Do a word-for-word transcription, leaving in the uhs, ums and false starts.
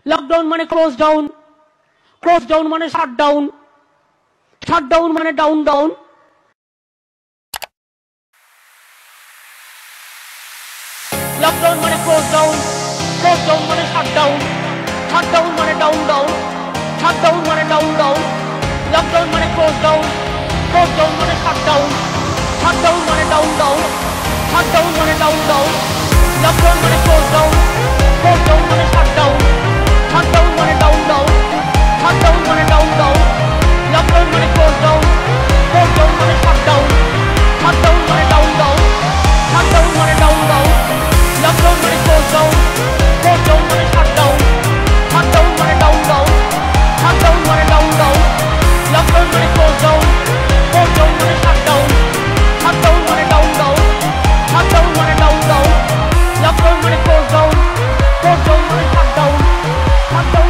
Lockdown মানে close down, close down মানে shut down, shut down মানে ডাউন ডাউন। লকডাউন মানে ক্লোজ ডাউন, ক্লোজ ডাউন মানে shut down, shut down মানে down down, shut down মানে down down. Lockdown মানে close down, close down মানে shut down, shut down মানে down down, shut down মানে down down. Lockdown মানে close down, close down মানে shut down, shut down মানে down down, shut down মানে down down. Lockdown মানে close down, close down মানে shut down, shut down মানে down down, shut down মানে down down. Lockdown মানে close down, close down মানে shut down, shut down মানে down down, shut down মানে down down. Lockdown মানে close down, close down মানে shut down, shut down মানে down down, shut down মানে down down. Lockdown মানে close down, close down মানে shut down, shut down